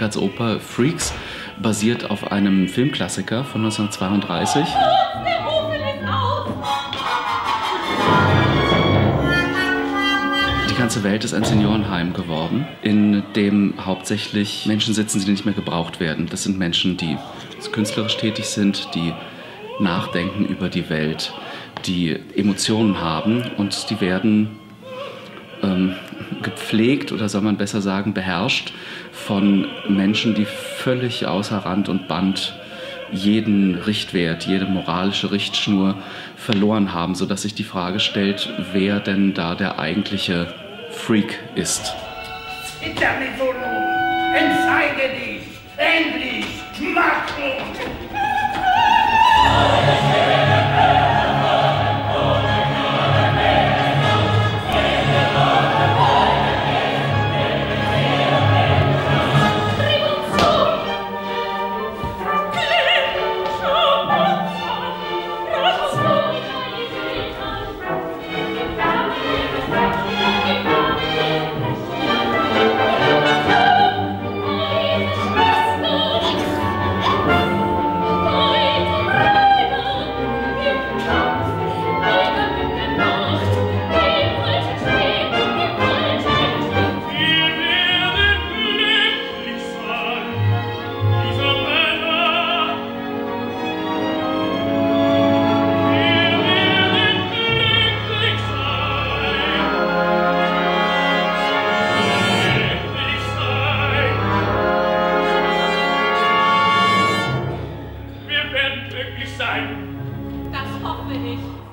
Streitkatzoper Freaks basiert auf einem Filmklassiker von 1932. Die ganze Welt ist ein Seniorenheim geworden, in dem hauptsächlich Menschen sitzen, die nicht mehr gebraucht werden. Das sind Menschen, die künstlerisch tätig sind, die nachdenken über die Welt, die Emotionen haben, und die werden gepflegt, oder soll man besser sagen, beherrscht von Menschen, die völlig außer Rand und Band jeden Richtwert, jede moralische Richtschnur verloren haben, sodass sich die Frage stellt, wer denn da der eigentliche Freak ist. Zitter nicht so, entscheide dich, endlich, mach es! Das hoffe ich.